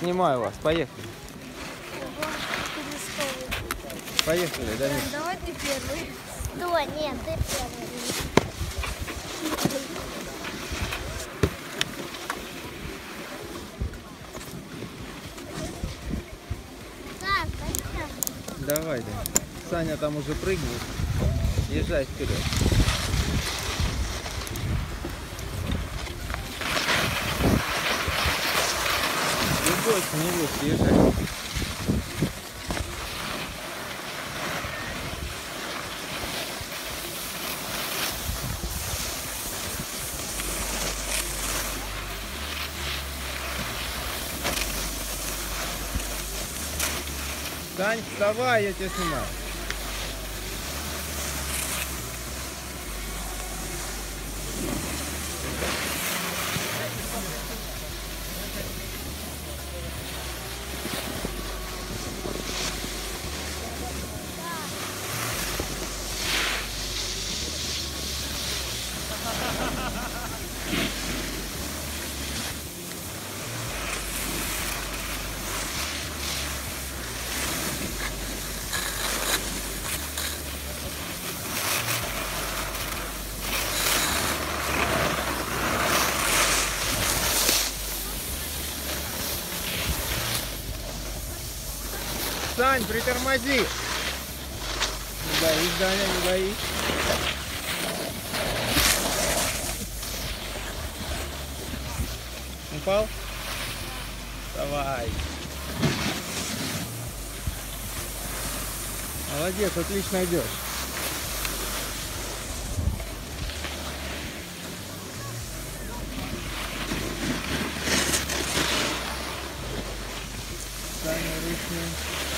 снимаю вас. Поехали. Поехали, да? Давай ты первый. Стой, нет, ты первый. Так, пойдем. Давай, да. Саня там уже прыгнет. Езжай вперед. Не бойся, не бойся, езжай. Сань, вставай, я тебя снимаю. Сань, притормози! Не боись, Даня, не боись. Упал? Давай. Молодец, отлично идешь. Саня, ручный.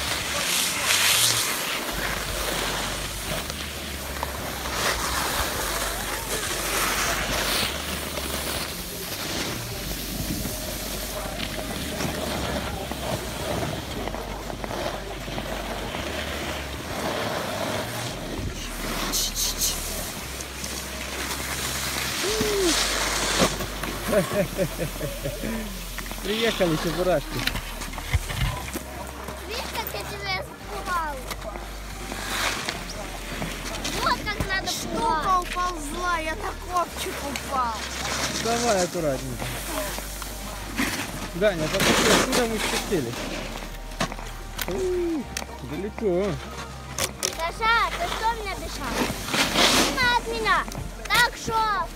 Приехали, чебурашки. Видишь, как я тебя испугала? Вот как надо пугать. Штука уползла, я на копчик упал. Давай аккуратненько. Даня, посмотри, откуда мы спустились? Далеко. Саша, ты что меня дышал? Снимай от меня. Так что?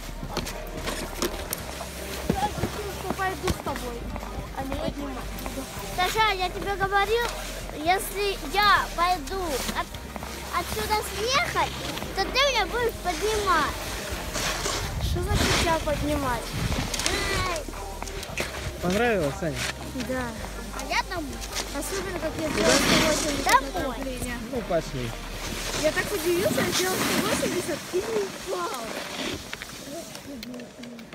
Я решил, что пойду с тобой, а не поднимать. Саша, я тебе говорил, если я пойду отсюда съехать, то ты меня будешь поднимать. Что значит тебя поднимать? Ай, Понравилось, Саня? Да. а я домой. Особенно, как я сделал 180 Домой. направления. Ну, пошли. Я так удивился, я сделал 180 и не упал.